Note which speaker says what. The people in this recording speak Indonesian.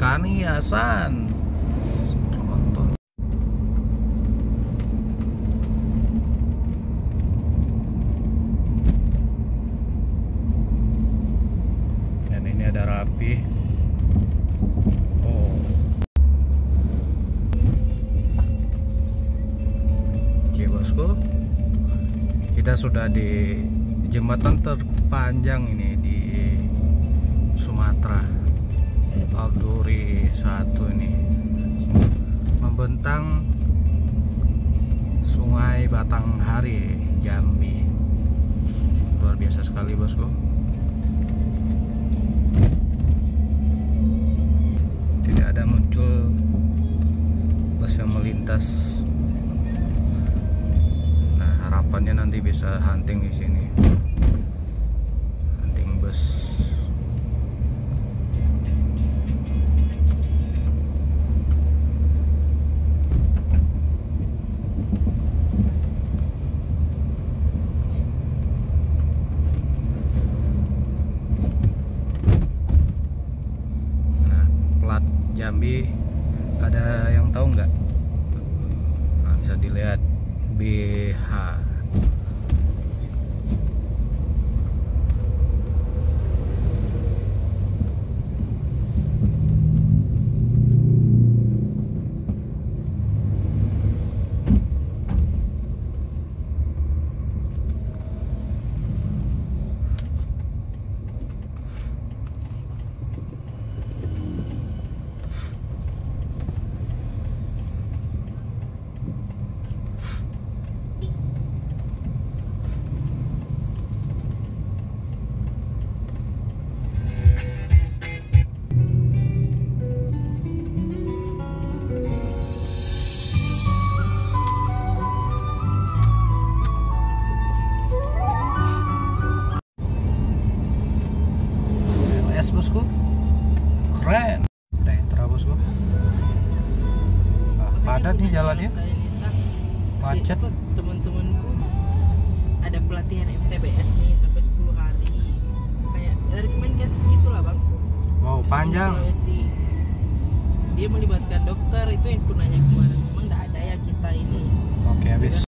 Speaker 1: Rani Hasan. Tronton. Dan ini ada Rapi. Oh. Oke bosku, kita sudah di jembatan terpanjang ini di Sumatera, Alduri 1 ini, membentang Sungai Batanghari, Jambi. Luar biasa sekali bosku. Tidak ada muncul bus yang melintas. Nah, harapannya nanti bisa hunting di sini. Hunting bus. Jambi, ada yang tahu nggak? Nah, bisa dilihat BH. Bosku, keren. Udah intra bosku. Nah, padat nih jalannya. Macet.
Speaker 2: Teman-temanku ada pelatihan MTBS nih sampai 10 hari. Kayak dari Kemenkes begitulah bang.
Speaker 1: Wow, panjang.
Speaker 2: Dia melibatkan dokter, itu yang ku nanya kemarin. Emang nggak ada ya kita ini.
Speaker 1: Oke, habis.